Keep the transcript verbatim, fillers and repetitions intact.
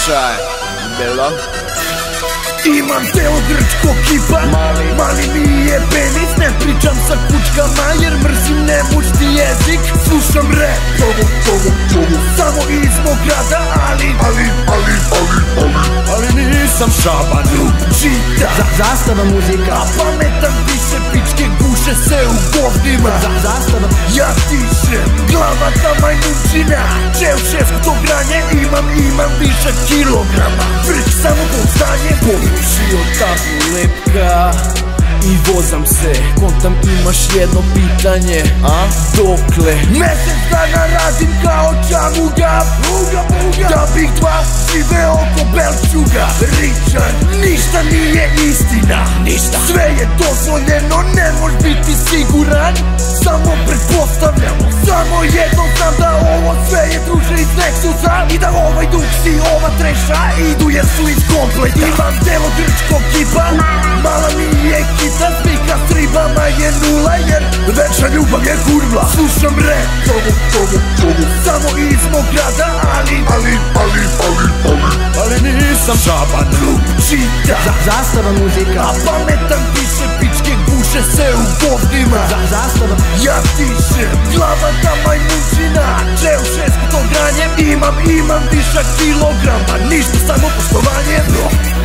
Slušaj, Belo. Imam telo grčko kipa, mali, mali mi je penis. Ne pričam sa kučkama jer mrzim nemušti jezik. Slušam rap, ovo, ovo, ovo, samo iz mog grada. Ali, ali, ali, ali, ali, ali nisam Šaban, čita Zastava muzika, a pametan piše, pičke guše se u govnima. Zastava, ja tišem, glava ta majmunčina. Čevševsko granje, imam, imam više kilograma. Vrć samo pouzdanje, porušio tabu lepka i vozam se, kontam imaš jedno pitanje, a? Dokle? Mesec dana radim kao čamuga, buga, buga, da bih dva žive oko Belčuga. Richard, ništa nije istina, ništa, sve je dozvoljeno, ne možeš biti siguran. Samo pretpostavljamo, samo jedno znam da ovo sve je druže iz Nexusa. I da ovaj duks i ova treša idu jer su iz kompleta. Imam telo grčkog kipa, mala mi je kita, slika s ribama je nula jer večna ljubav je kurvla. Slušam rap, ovo, ovo, ovo, samo iz mog grada. Ali, ali, ali, ali, ali, ali nisam Šaban, čita zastava muzika, a pametan piše, pičke guše se u govnima. Zastava, ja tišem, glava ta majmunčina. Čevševsko granje, imam, imam višak kilograma. Ništa, samo poštovanje.